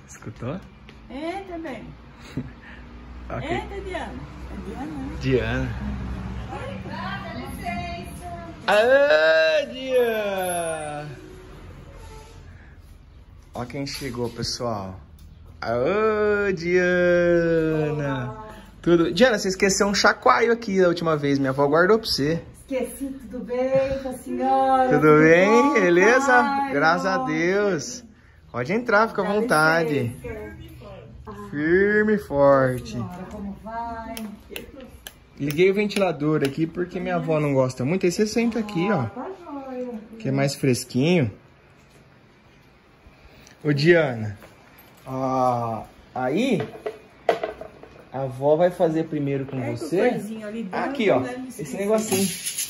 Escutou? Eita, bem. Okay. Eita, Diana. É Diana, né? Diana. Dá licença. Ah, Diana! Ó quem chegou, pessoal. Ô, Diana! Tudo. Diana, você esqueceu um chacoalho aqui da última vez. Minha avó guardou pra você. Esqueci, tudo bem com a senhora? Tudo bem? Bom, Beleza? pai, Graças a Deus. Pode entrar, fica à vontade. Firme e forte. Senhora, como vai? Liguei o ventilador aqui porque minha avó não gosta muito. Aí você senta aqui, ó. Tá joia. Que é mais fresquinho. Ô, Diana. Aí, a avó vai fazer primeiro com você. Aqui, ó. Esse negocinho.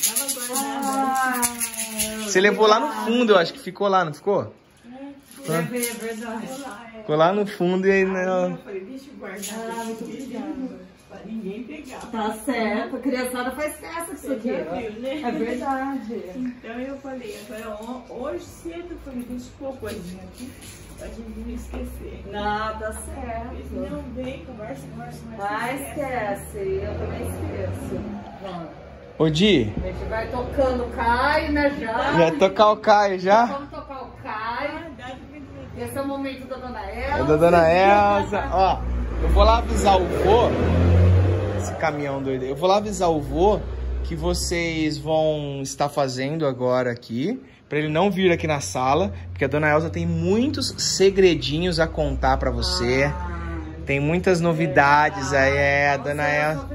Você levou lá no fundo, eu acho que ficou lá, não ficou? É verdade. Ficou lá no fundo e aí não. Eu falei, deixa eu guardar. Muito obrigada. Pra ninguém pegar. Tá certo, a criançada faz festa com isso aqui. Né? É verdade. Então eu falei, hoje cedo eu falei, deixa eu pôr coisinha aqui pra gente não esquecer. Não, tá certo. Não vem, conversa. Ah, esquece, eu também esqueço. Vamos. Ô, Di. A gente vai tocando o Caio, né, já? Vai tocar o Caio já? Vamos tocar o Caio. Esse é o momento da Dona Elza. É da Dona Elza. Ó, eu vou lá avisar o vô. Esse caminhão doido. Eu vou lá avisar o vô que vocês vão estar fazendo agora aqui. Pra ele não vir aqui na sala. Porque a Dona Elza tem muitos segredinhos a contar pra você. Tem muitas novidades aí. A Dona Elza...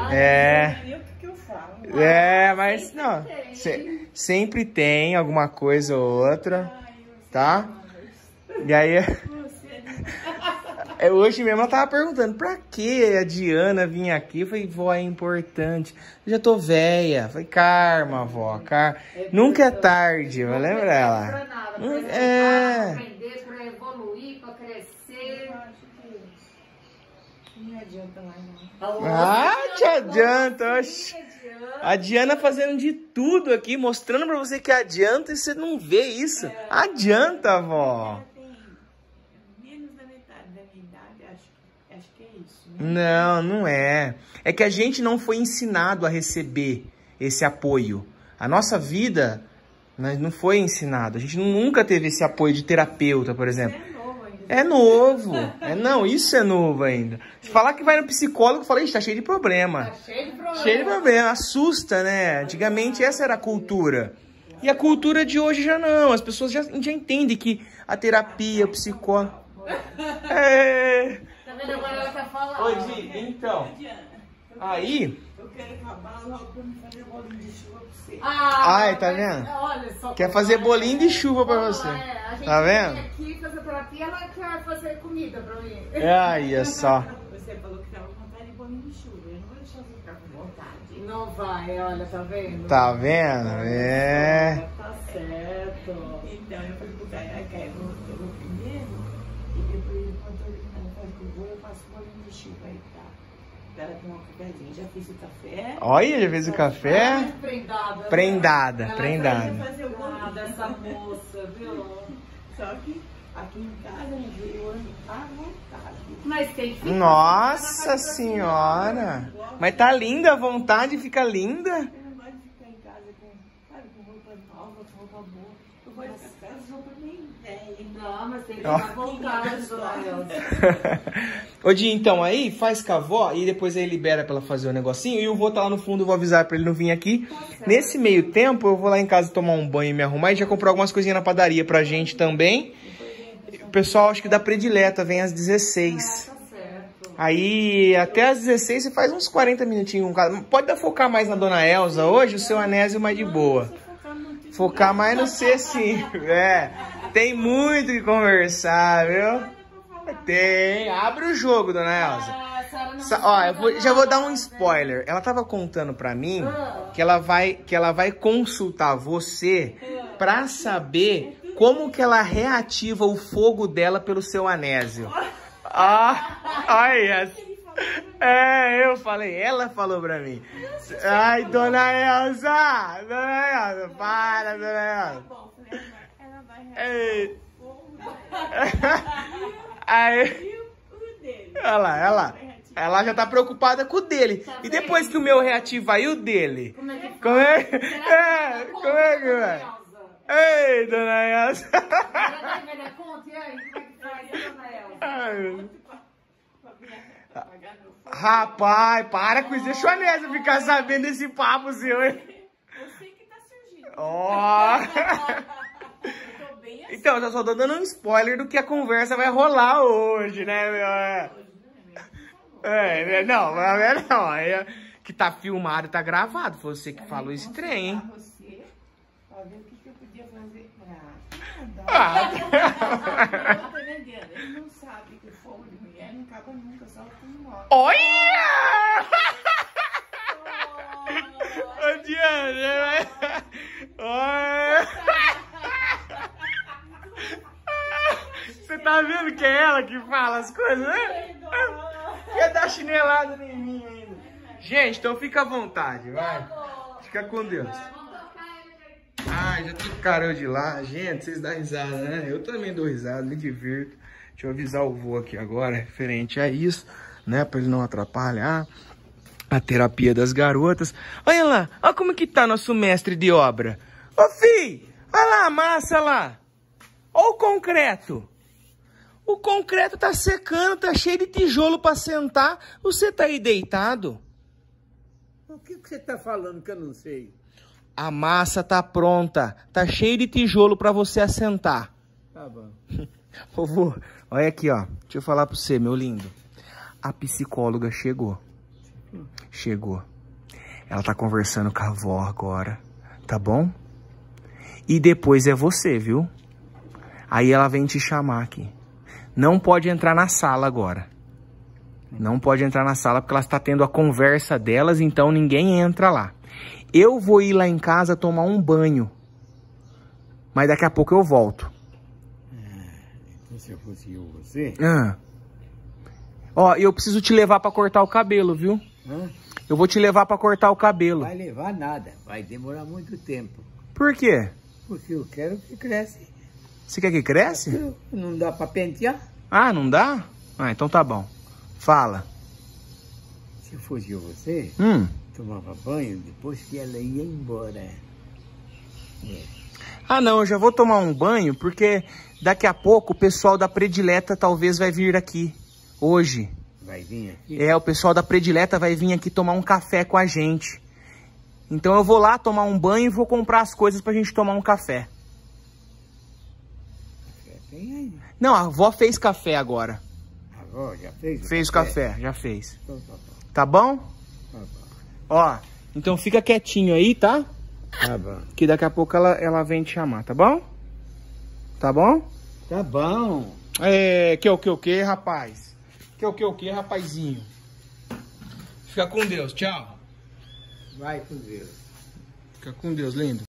Mas não. Sempre tem alguma coisa ou outra. Tá? E aí... Hoje mesmo ela tava perguntando pra que a Diana vinha aqui. Eu falei, vó, é importante. Eu já tô velha. Eu falei, calma, vó. Nunca é tarde. Vai lembrar ela. Pra nada, pra aprender, pra evoluir, pra crescer. Não adianta mais, não. Te adianta. Oxi. A Diana fazendo de tudo aqui, mostrando pra você que adianta e você não vê isso. Adianta, vó. Não é. É que a gente não foi ensinado a receber esse apoio. A nossa vida não foi ensinado. A gente nunca teve esse apoio de terapeuta, por exemplo. É novo. Não, isso é novo ainda. Se falar que vai no psicólogo, fala, tá cheio de problema. Tá cheio de problema. Assusta, né? Antigamente essa era a cultura. E a cultura de hoje já não. As pessoas já entendem que a terapia, o psicólogo... Agora ela tá falando. Oi, Di, então. Aí. Eu quero acabar logo pra me fazer bolinho de chuva pra você. Ai, tá vendo? Olha só. Quer fazer bolinho de chuva pra você. Tá vendo? Aqui fazer terapia, ela quer fazer comida pra mim. Aí, é só. Você falou que tava com vontade de bolinho de chuva. Eu não vou deixar você ficar com vontade. Não vai, olha, tá vendo? Tá vendo? Tá certo. Então, eu falei pro Caio, eu vou primeiro e depois, enquanto eu faço bolinho de chuva aí, tá? Ela tem um cafezinho, já fiz o café. Olha, já fez o café? Prendada. Vai fazer o bolinho dessa moça, viu? Só que aqui em casa, eu ando à vontade. Mas tem que ficar. Nossa senhora! Mas tá linda, a vontade fica linda. Eu não gosto de ficar em casa com roupa nova, com roupa boa. Eu gosto de ficar com roupa bem velha. Não, mas tem que ficar vontade, Dona Elza. Ô, Di, então aí faz com a avó e depois aí libera pra ela fazer o negocinho. E o vô tá lá no fundo, eu vou avisar pra ele não vir aqui. Nesse meio tempo, eu vou lá em casa tomar um banho e me arrumar. E já comprou algumas coisinhas na padaria pra gente também. O pessoal, acho que da predileta, vem às 16. Aí, até às 16, você faz uns 40 minutinhos com cada. Pode focar mais na Dona Elza hoje, o seu Anésio mais de boa. Focar mais no C5. Tem muito o que conversar, viu? Tem. Abre o jogo, Dona Elza. Ó, já vou dar um spoiler. Ela tava contando pra mim que ela vai consultar você pra saber como que ela reativa o fogo dela pelo seu Anésio. Olha. Eu falei, ela falou pra mim. Ai, Dona Elza! Dona Elza, para, Dona Elza. Aí... E o dele? Olha lá, olha lá. Ela já tá preocupada com o dele. Tá E depois que o meu reativa aí, o dele? Como é que Como é que vai? Ei, dona Elza. Vai dar conta? E aí, como é que faz, dona Elza? Ai, meu... Rapaz, para com isso. Deixa a Nésia ficar sabendo desse papo seu, hein? Eu sei que tá surgindo. Ó. Eu tô bem assim. Então, eu só tô dando um spoiler do que a conversa vai rolar hoje, né, meu? Não, é que tá filmado, tá gravado. Foi você que falou esse trem, hein? Você, pra ver o que eu podia fazer. Ele não sabe que o fogo de mulher não acaba nunca, só com morte. Olha! Ô, Diana, olha! Você tá vendo que é ela que fala as coisas, né? Quer dar chinelada em mim ainda. Gente, então fica à vontade, vai. Fica com Deus. Ai, já trocaram eu de lá. Gente, vocês dão risada, né? Eu também dou risada, me divirto. Deixa eu avisar o vô aqui agora, referente a isso, né? Pra ele não atrapalhar a terapia das garotas. Olha lá, olha como que tá nosso mestre de obra. Ô, filho, olha lá a massa lá. Olha o concreto. O concreto tá secando, tá cheio de tijolo pra sentar. Você tá aí deitado? O que você tá falando que eu não sei? A massa tá pronta. Tá cheio de tijolo pra você assentar. Tá bom. Vovô, olha aqui, ó. Deixa eu falar pra você, meu lindo. A psicóloga chegou. Chegou. Ela tá conversando com a avó agora. Tá bom? E depois é você, viu? Aí ela vem te chamar aqui. Não pode entrar na sala agora. Não pode entrar na sala porque ela está tendo a conversa delas, então ninguém entra lá. Eu vou ir lá em casa tomar um banho. Mas daqui a pouco eu volto. Então se eu fosse você... Ó, eu preciso te levar pra cortar o cabelo, viu? Eu vou te levar pra cortar o cabelo. Vai levar nada. Vai demorar muito tempo. Por quê? Porque eu quero que cresça. Você quer que cresce? Não dá pra pentear? Ah, não dá? Ah, então tá bom. Fala. Se fosse você, tomava banho depois que ela ia embora. Ah, não, eu já vou tomar um banho porque daqui a pouco o pessoal da Predileta talvez vai vir aqui. Hoje. Vai vir aqui? É, o pessoal da Predileta vai vir aqui tomar um café com a gente. Então eu vou lá tomar um banho e vou comprar as coisas pra gente tomar um café. Tem aí. Não, a avó fez café agora. A avó já fez? Fez o café, já fez. Então tá bom. Tá bom? Tá bom. Ó, então fica quietinho aí, tá? Tá bom. Que daqui a pouco ela vem te chamar, tá bom? Tá bom? Tá bom. É, que o que, rapaz? Que o que, rapazinho? Fica com Deus, tchau. Vai com Deus. Fica com Deus, lindo.